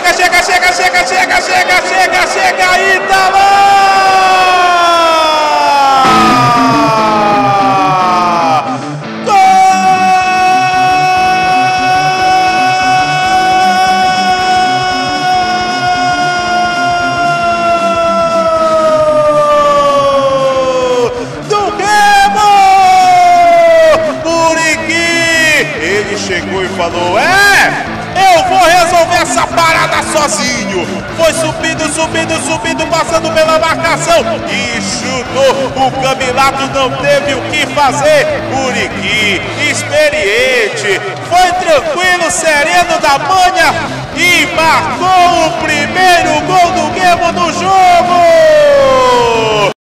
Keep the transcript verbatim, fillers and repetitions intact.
chega, chega, chega, chega, chega, chega, chega, chega, Ítalo! Chegou e falou: é, eu vou resolver essa parada sozinho. Foi subindo, subindo, subindo, passando pela marcação e chutou. O Camilato não teve o que fazer. Muriqui, experiente, foi tranquilo, sereno da manha e marcou o primeiro gol do Gemo no jogo.